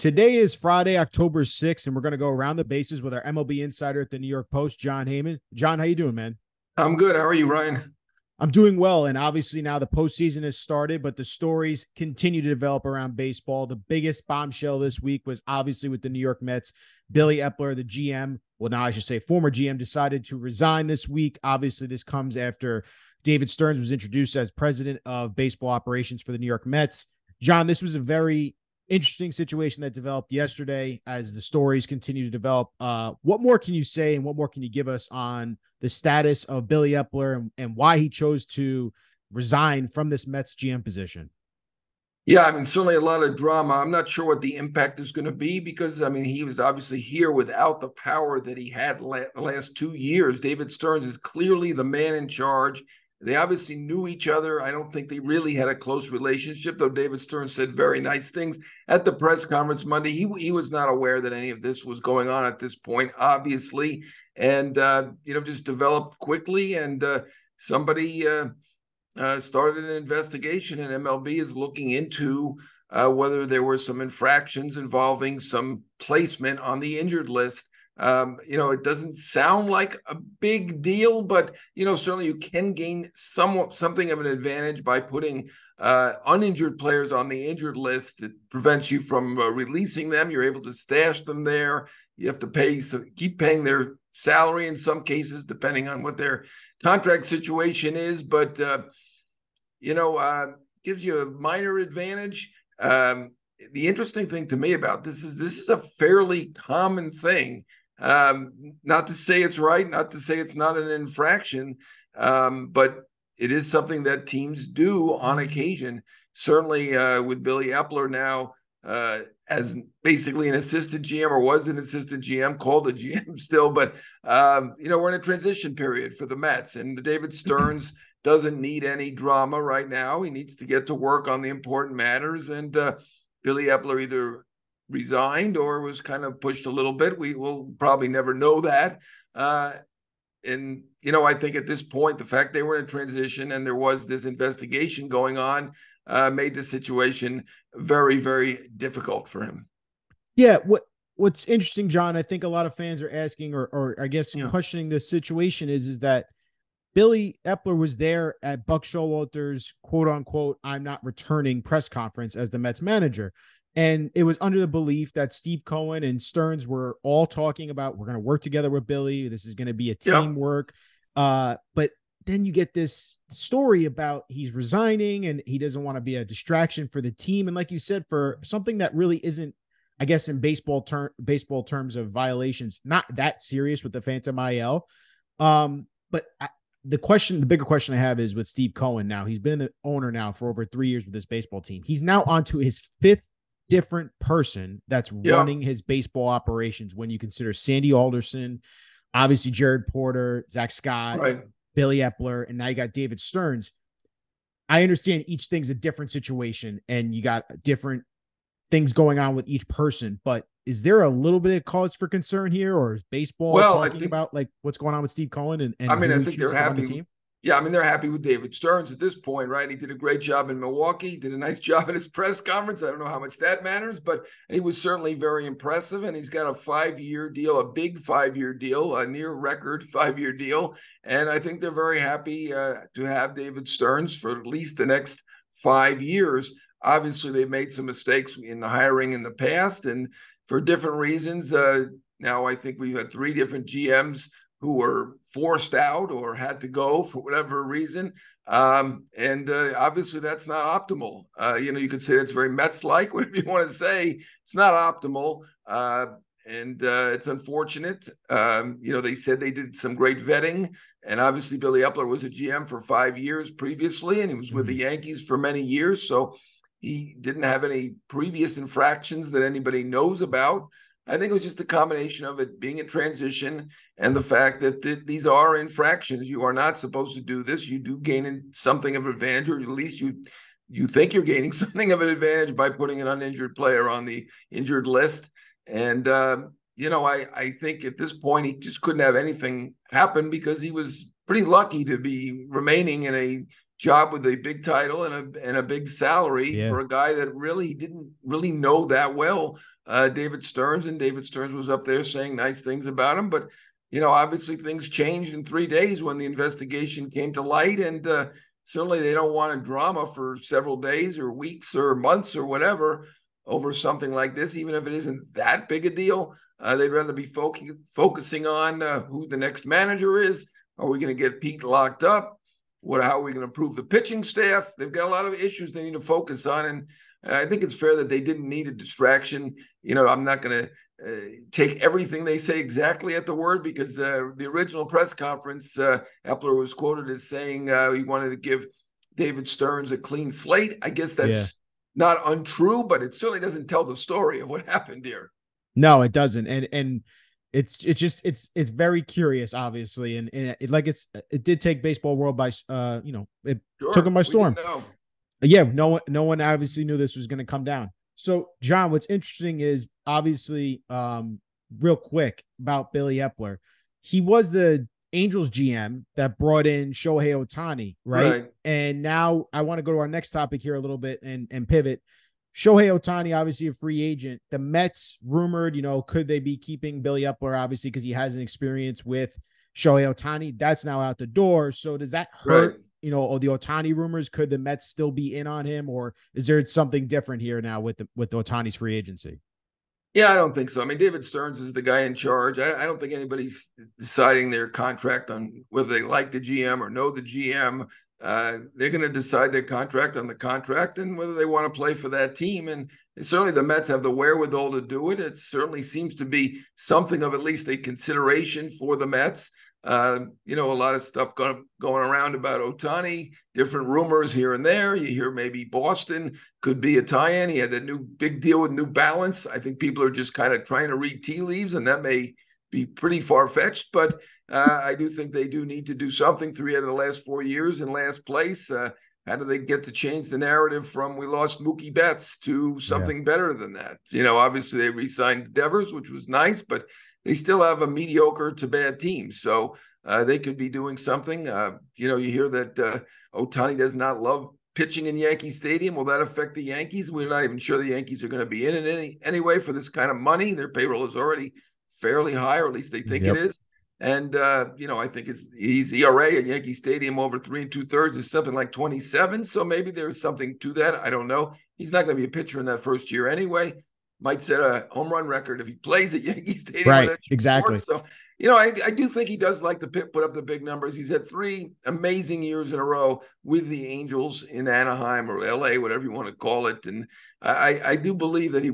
Today is Friday, October 6th, and we're going to go around the bases with our MLB insider at the New York Post, Jon Heyman. Jon, how you doing, man? I'm good. How are you, Ryan? I'm doing well, and obviously now the postseason has started, but the stories continue to develop around baseball. The biggest bombshell this week was obviously with the New York Mets. Billy Eppler, the GM, well, now I should say former GM, decided to resign this week. Obviously, this comes after David Stearns was introduced as president of baseball operations for the New York Mets. Jon, this was a very interesting situation that developed yesterday as the stories continue to develop. What more can you say and what more can you give us on the status of Billy Eppler and why he chose to resign from this Mets GM position? Yeah, I mean, certainly a lot of drama. I'm not sure what the impact is going to be because, I mean, he was obviously here without the power that he had the last 2 years. David Stearns is clearly the man in charge. They obviously knew each other. I don't think they really had a close relationship, though David Stearns said very nice things at the press conference Monday. He was not aware that any of this was going on at this point, obviously, and just developed quickly. And somebody started an investigation, and MLB is looking into whether there were some infractions involving some placement on the injured list. It doesn't sound like a big deal, but certainly you can gain something of an advantage by putting uninjured players on the injured list. It prevents you from releasing them. You're able to stash them there. You have to keep paying their salary in some cases, depending on what their contract situation is. But gives you a minor advantage. The interesting thing to me about this is a fairly common thing. Not to say it's right, not to say it's not an infraction, but it is something that teams do on occasion. Certainly with Billy Eppler now as basically an assistant GM, or was an assistant GM, called a GM still, but we're in a transition period for the Mets, and David Stearns doesn't need any drama right now. He needs to get to work on the important matters, and Billy Eppler either resigned or was kind of pushed a little bit. We will probably never know that. I think at this point, the fact they were in a transition and there was this investigation going on made the situation very, very difficult for him. Yeah. What's interesting, Jon, I think a lot of fans are asking, or I guess questioning this situation is that Billy Eppler was there at Buck Showalter's quote unquote, "I'm not returning" press conference as the Mets manager. And it was under the belief that Steve Cohen and Stearns were all talking about, we're going to work together with Billy. This is going to be a teamwork. But then you get this story about he's resigning and he doesn't want to be a distraction for the team. And like you said, for something that really isn't, I guess, in baseball terms of violations, not that serious with the Phantom IL. But the bigger question I have is with Steve Cohen now. He's been the owner now for over 3 years with this baseball team. He's now onto his fifth different person that's running his baseball operations when you consider Sandy Alderson, obviously Jared Porter, Zach Scott, Billy Eppler, and now you got David Stearns. I understand each thing's a different situation and you got different things going on with each person, but is there a little bit of cause for concern here, or is baseball talking about like what's going on with Steve Cohen and I mean, I think they're happy. The team? Yeah, I mean, they're happy with David Stearns at this point, right? He did a great job in Milwaukee. He did a nice job at his press conference. I don't know how much that matters, but he was certainly very impressive. And he's got a 5-year deal, a big 5-year deal, a near record 5-year deal. And I think they're very happy to have David Stearns for at least the next 5 years. Obviously, they've made some mistakes in the hiring in the past, and for different reasons. Now I think we've had 3 different GMs who were forced out or had to go for whatever reason. Obviously that's not optimal. You could say it's very Mets-like, whatever you want to say. It's not optimal. It's unfortunate. They said they did some great vetting. And obviously Billy Eppler was a GM for 5 years previously, and he was with the Yankees for many years. So he didn't have any previous infractions that anybody knows about. I think it was just a combination of it being a transition and the fact that these are infractions. You are not supposed to do this. You do gain something of an advantage, or at least you think you're gaining something of an advantage by putting an uninjured player on the injured list. And, I think at this point he just couldn't have anything happen because he was pretty lucky to be remaining in a job with a big title and a big salary for a guy that really didn't really know that well David Stearns, and David Stearns was up there saying nice things about him. But, obviously things changed in 3 days when the investigation came to light, and certainly they don't want a drama for several days or weeks or months or whatever over something like this, even if it isn't that big a deal. They'd rather be focusing on who the next manager is. Are we going to get Pete locked up? How are we going to improve the pitching staff? They've got a lot of issues they need to focus on. And I think it's fair that they didn't need a distraction. I'm not going to take everything they say exactly at the word, because the original press conference, Eppler was quoted as saying he wanted to give David Stearns a clean slate. I guess that's not untrue, but it certainly doesn't tell the story of what happened here. No, it doesn't. And it's very curious, obviously. And it did take baseball world by, it took them by storm. Yeah. No one obviously knew this was going to come down. So John, what's interesting is obviously, real quick about Billy Eppler. He was the Angels GM that brought in Shohei Ohtani, right? And now I want to go to our next topic here a little bit and pivot. Shohei Ohtani, obviously a free agent. The Mets rumored, could they be keeping Billy Eppler, obviously, because he has an experience with Shohei Ohtani. That's now out the door. So does that hurt, the Ohtani rumors? Could the Mets still be in on him, or is there something different here now with Ohtani's free agency? Yeah, I don't think so. I mean, David Stearns is the guy in charge. I don't think anybody's deciding their contract on whether they like the GM or know the GM. They're going to decide their contract on the contract and whether they want to play for that team. And certainly the Mets have the wherewithal to do it. It certainly seems to be something of at least a consideration for the Mets. A lot of stuff going around about Ohtani, different rumors here and there. You hear maybe Boston could be a tie-in. He had that new big deal with New Balance. I think people are just kind of trying to read tea leaves, and that may be pretty far-fetched, but I do think they do need to do something. 3 out of the last 4 years in last place. How do they get to change the narrative from we lost Mookie Betts to something better than that? Obviously they re-signed Devers, which was nice, but they still have a mediocre to bad team. So they could be doing something. You hear that Ohtani does not love pitching in Yankee Stadium. Will that affect the Yankees? We're not even sure the Yankees are going to be in it anyway for this kind of money. Their payroll is already fairly high, or at least they think it is. And, I think his ERA at Yankee Stadium over 3 2/3 is something like 27. So maybe there's something to that. I don't know. He's not going to be a pitcher in that first year anyway. Might set a home run record if he plays at Yankee Stadium. Right, exactly. So, I do think he does like to put up the big numbers. He's had 3 amazing years in a row with the Angels in Anaheim or LA, whatever you want to call it. And I do believe that he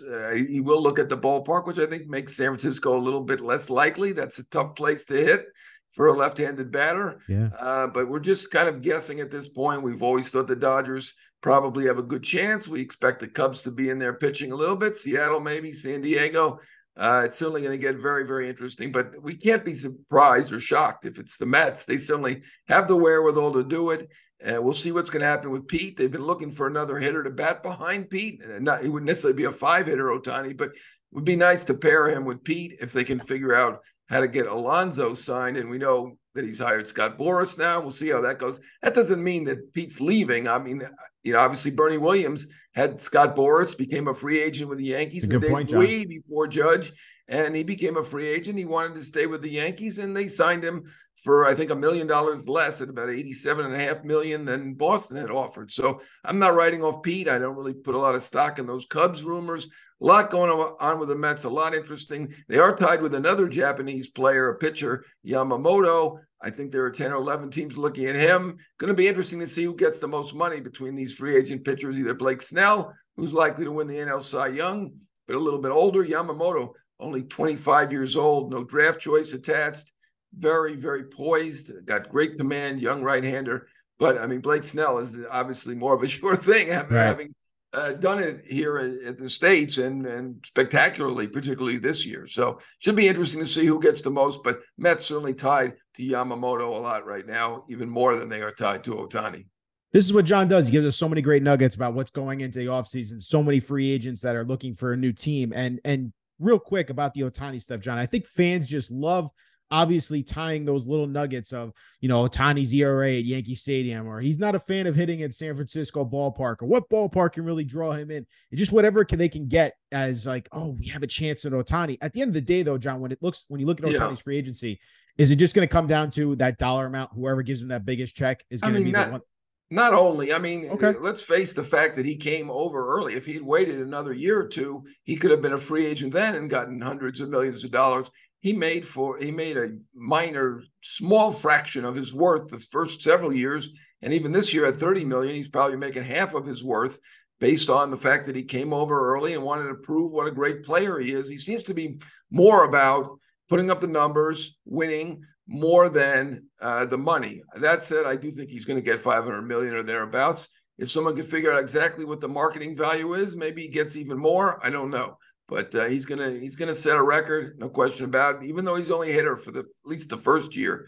will look at the ballpark, which I think makes San Francisco a little bit less likely. That's a tough place to hit for a left-handed batter. Yeah. But we're just kind of guessing at this point. We've always thought the Dodgers probably have a good chance. We expect the Cubs to be in there pitching a little bit. Seattle, maybe San Diego. It's certainly going to get very, very interesting, but we can't be surprised or shocked if it's the Mets. They certainly have the wherewithal to do it. We'll see what's going to happen with Pete. They've been looking for another hitter to bat behind Pete. He wouldn't necessarily be a 5-hitter, Ohtani, but it would be nice to pair him with Pete if they can figure out how to get Alonso signed. And we know that he's hired Scott Boras now. We'll see how that goes. That doesn't mean that Pete's leaving. I mean, obviously Bernie Williams had Scott Boras, became a free agent with the Yankees way before Judge, and he became a free agent. He wanted to stay with the Yankees, and they signed him for, I think, $1 million less at about $87.5 million than Boston had offered. So I'm not writing off Pete. I don't really put a lot of stock in those Cubs rumors. A lot going on with the Mets, a lot interesting. They are tied with another Japanese player, a pitcher, Yamamoto. I think there are 10 or 11 teams looking at him. Going to be interesting to see who gets the most money between these free agent pitchers, either Blake Snell, who's likely to win the NL Cy Young, but a little bit older, Yamamoto, only 25 years old, no draft choice attached, very, very poised, got great command, young right-hander. But, I mean, Blake Snell is obviously more of a sure thing, having done it here at the States and spectacularly, particularly this year. So should be interesting to see who gets the most, but Mets certainly tied to Yamamoto a lot right now, even more than they are tied to Ohtani. This is what John does. He gives us so many great nuggets about what's going into the offseason, so many free agents that are looking for a new team. And real quick about the Ohtani stuff, John, I think fans just love obviously tying those little nuggets of, Ohtani's ERA at Yankee Stadium, or he's not a fan of hitting at San Francisco ballpark, or what ballpark can really draw him in. It's just whatever they can get as like, oh, we have a chance at Ohtani. At the end of the day, though, John, when you look at Ohtani's free agency, is it just going to come down to that dollar amount? Whoever gives him that biggest check is going to be the one. Not only, let's face the fact that he came over early. If he'd waited another year or two, he could have been a free agent then and gotten hundreds of millions of dollars. He made a minor, small fraction of his worth the first several years. And even this year at 30 million, he's probably making half of his worth based on the fact that he came over early and wanted to prove what a great player he is. He seems to be more about putting up the numbers, winning, more than the money. That said, I do think he's going to get 500 million or thereabouts. If someone can figure out exactly what the marketing value is, maybe he gets even more. I don't know, but he's gonna set a record, no question about it. Even though he's only a hitter for at least the first year,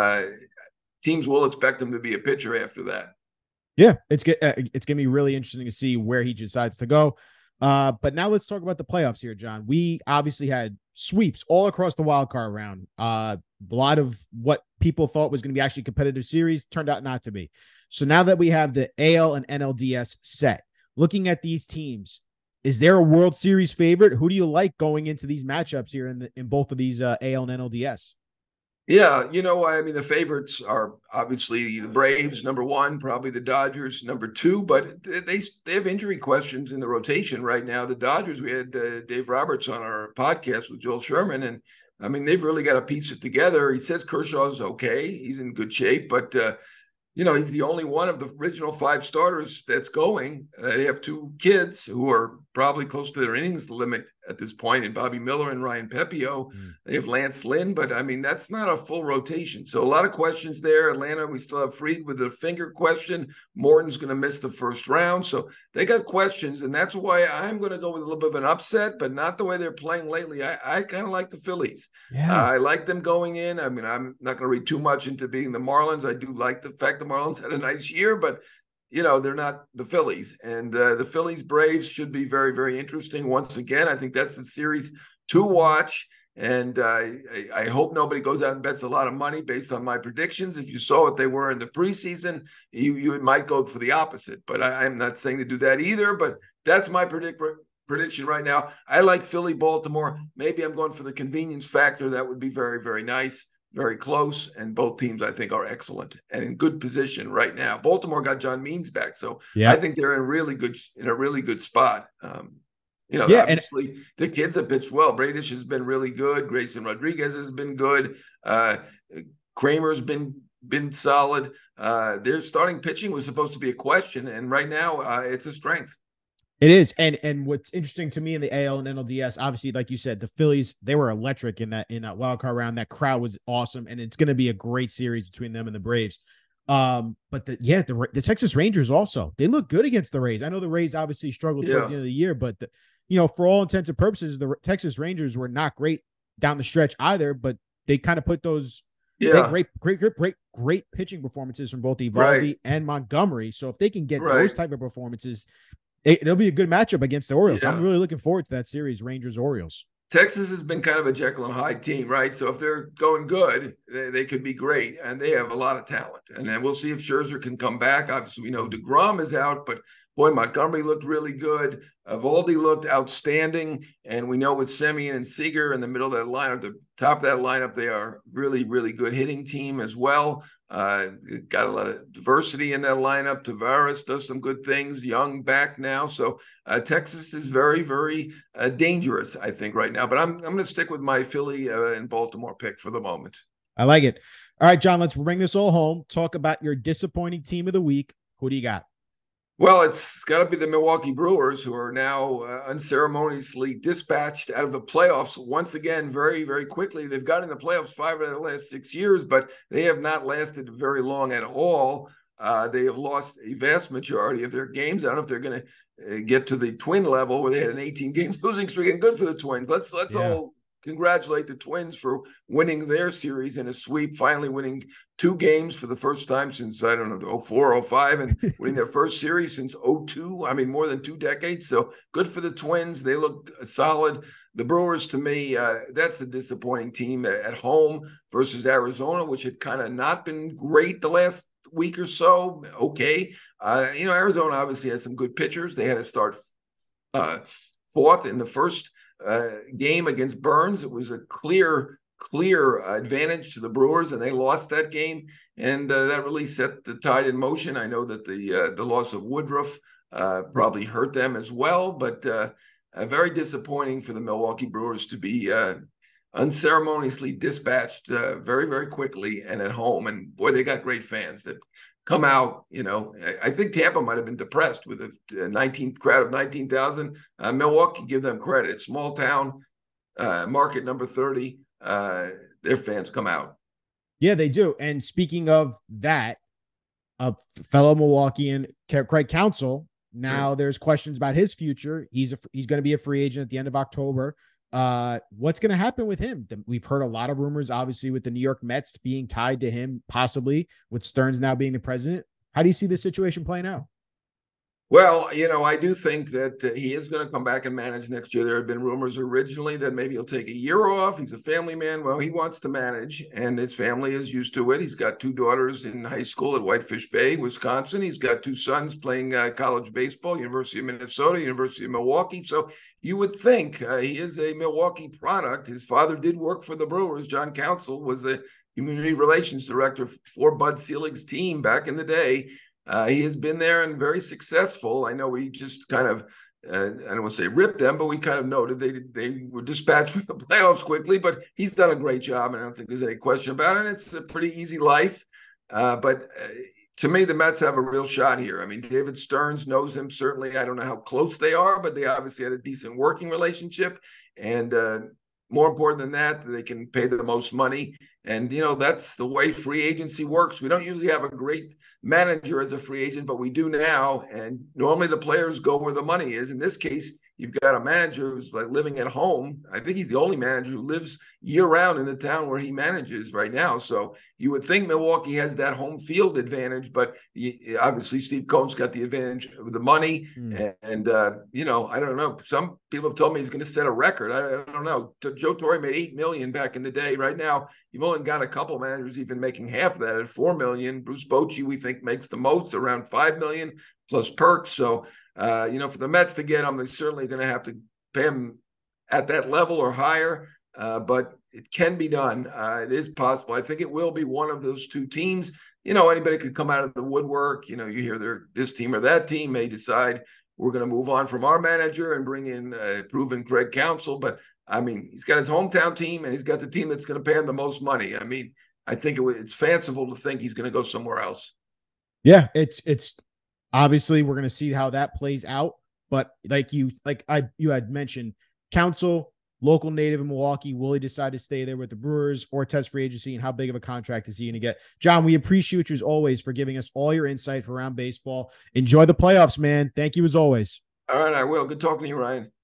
teams will expect him to be a pitcher after that. Yeah, it's gonna be really interesting to see where he decides to go. But now let's talk about the playoffs here, John. We obviously had sweeps all across the wild card round. A lot of what people thought was going to be actually competitive series turned out not to be. So now that we have the AL and NLDS set, looking at these teams, is there a World Series favorite? Who do you like going into these matchups here in both of these AL and NLDS? Yeah, the favorites are obviously the Braves, number one, probably the Dodgers, number two, but they have injury questions in the rotation right now. The Dodgers, we had Dave Roberts on our podcast with Joel Sherman, and they've really got to piece it together. He says Kershaw's okay. He's in good shape, but he's the only one of the original five starters that's going. They have two kids who are probably close to their innings limit at this point, and Bobby Miller and Ryan Pepio. They have Lance Lynn, but that's not a full rotation. So a lot of questions there. Atlanta, we still have Fried with a finger question. Morton's going to miss the first round. So they got questions, and that's why I'm going to go with a little bit of an upset, but not the way they're playing lately. I kind of like the Phillies. Yeah. I like them going in. I'm not going to read too much into beating the Marlins. I do like the fact the Marlins had a nice year, but they're not the Phillies. And the Phillies Braves should be very, very interesting. Once again, I think that's the series to watch. And I hope nobody goes out and bets a lot of money based on my predictions. If you saw what they were in the preseason, you might go for the opposite. But I'm not saying to do that either. But that's my prediction right now. I like Philly, Baltimore. Maybe I'm going for the convenience factor. That would be very, very nice. Very close, and both teams I think are excellent and in good position right now. Baltimore got John Means back, so I think they're in a really good spot. Obviously the kids have pitched well. Bradish has been really good. Grayson Rodriguez has been good. Kramer's been solid. Their starting pitching was supposed to be a question, and right now it's a strength. It is. And what's interesting to me in the AL and NLDS, obviously, like you said, the Phillies, they were electric in that wild card round. That crowd was awesome. And it's going to be a great series between them and the Braves. But the Texas Rangers also, they look good against the Rays. I know the Rays obviously struggled towards the end of the year, but for all intents and purposes, the Texas Rangers were not great down the stretch either, but they kind of put those great pitching performances from both Eovaldi and Montgomery. So if they can get those type of performances, it'll be a good matchup against the Orioles. I'm really looking forward to that series, Rangers-Orioles. Texas has been kind of a Jekyll and Hyde team, right? So if they're going good, they could be great, and they have a lot of talent. And then we'll see if Scherzer can come back. Obviously, we know DeGrom is out, but boy, Montgomery looked really good. Eovaldi looked outstanding, and we know with Semien and Seager in the middle of that lineup, the top of that lineup, they are really, really good hitting team as well. Got a lot of diversity in that lineup. Tavares does some good things. Young back now, so Texas is very, very dangerous, I think, right now. But I'm going to stick with my Philly and Baltimore pick for the moment. I like it. All right, John, let's bring this all home. Talk about your disappointing team of the week. Who do you got? Well, it's got to be the Milwaukee Brewers, who are now unceremoniously dispatched out of the playoffs once again very, very quickly. They've gotten in the playoffs 5 out of the last 6 years, but they have not lasted very long at all. They have lost a vast majority of their games. I don't know if they're going to get to the Twin level where they had an 18-game losing streak, and good for the Twins. Let's all congratulate the Twins for winning their series in a sweep, finally winning 2 games for the first time since, I don't know, 04, 05, and winning their first series since 02. I mean, more than 2 decades. So good for the Twins. They look solid. The Brewers, to me, that's the disappointing team at home versus Arizona, which had kind of not been great the last week or so. Okay. Arizona obviously has some good pitchers. They had to start 4th in the first game against Burns. It was a clear advantage to the Brewers, and they lost that game, and that really set the tide in motion. I know that the loss of Woodruff probably hurt them as well, but very disappointing for the Milwaukee Brewers to be unceremoniously dispatched very, very quickly and at home. And boy, they got great fans that come out. I think Tampa might have been depressed with a 19th crowd of 19,000. Milwaukee, give them credit. Small town, market number 30. Their fans come out. Yeah, they do. And speaking of that, a fellow Milwaukeean, Craig Counsell, now there's questions about his future. He's going to be a free agent at the end of October. What's going to happen with him? We've heard a lot of rumors, obviously, with the New York Mets being tied to him, possibly with Stearns now being the president. How do you see this situation playing out? Well, I do think that he is going to come back and manage next year. There had been rumors originally that maybe he'll take a year off. He's a family man. Well, he wants to manage, and his family is used to it. He's got 2 daughters in high school at Whitefish Bay, Wisconsin. He's got 2 sons playing college baseball, University of Minnesota, University of Milwaukee. So you would think he is a Milwaukee product. His father did work for the Brewers. Jon Counsell was the community relations director for Bud Selig's team back in the day. He has been there and very successful. I know we just kind of, I don't want to say ripped them, but we kind of noted they were dispatched from the playoffs quickly, but he's done a great job, and I don't think there's any question about it. It's a pretty easy life. But to me, the Mets have a real shot here. I mean, David Stearns knows him, certainly. I don't know how close they are, but they obviously had a decent working relationship. And more important than that, they can pay the most money. And, that's the way free agency works. We don't usually have a great manager as a free agent, but we do now. And normally the players go where the money is. In this case, you've got a manager who's like living at home. I think he's the only manager who lives year round in the town where he manages right now. So you would think Milwaukee has that home field advantage, but obviously Steve Cohen's got the advantage of the money. And I don't know. Some people have told me he's going to set a record. I don't know. Joe Torre made $8 million back in the day. Right now, you've only got a couple managers even making half of that at $4 million. Bruce Bochy, we think, makes the most, around $5 million plus perks. So, for the Mets to get him, they're certainly going to have to pay him at that level or higher. But it can be done. It is possible. I think it will be one of those 2 teams. Anybody could come out of the woodwork. You hear this team or that team may decide we're going to move on from our manager and bring in proven Craig Counsell. But I mean, he's got his hometown team and he's got the team that's going to pay him the most money. I mean, I think it's fanciful to think he's going to go somewhere else. Yeah, it's obviously we're going to see how that plays out. But you had mentioned, Counsell, local native in Milwaukee, will he decide to stay there with the Brewers or test free agency, and how big of a contract is he going to get? Jon, we appreciate you as always for giving us all your insight around baseball. Enjoy the playoffs, man. Thank you as always. All right, I will. Good talking to you, Ryan.